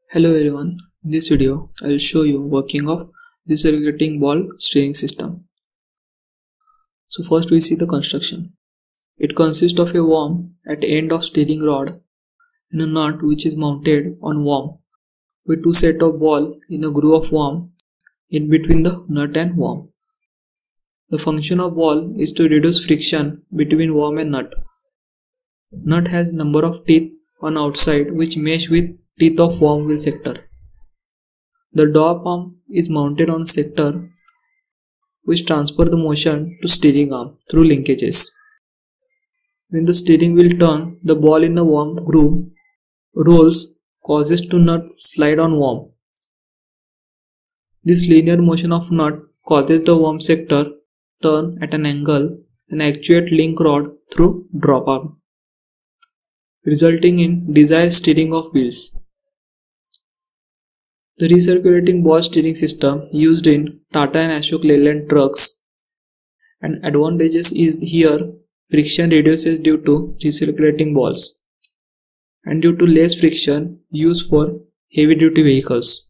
Hello everyone, in this video I will show you working of recirculating ball steering system. So first we see the construction. It consists of a worm at the end of steering rod and a nut which is mounted on worm with two sets of ball in a groove of worm in between the nut and worm. The function of ball is to reduce friction between worm and nut. Nut has number of teeth on outside which mesh with teeth of worm wheel sector. The door pump is mounted on a sector which transfer the motion to steering arm through linkages. When the steering wheel turns, the ball in the worm groove rolls causes to nut slide on worm. This linear motion of nut causes the worm sector turn at an angle and actuate link rod through drop arm, resulting in desired steering of wheels. The recirculating ball steering system used in Tata and Ashok Leyland trucks, and advantages is here friction reduces due to recirculating balls and due to less friction used for heavy duty vehicles.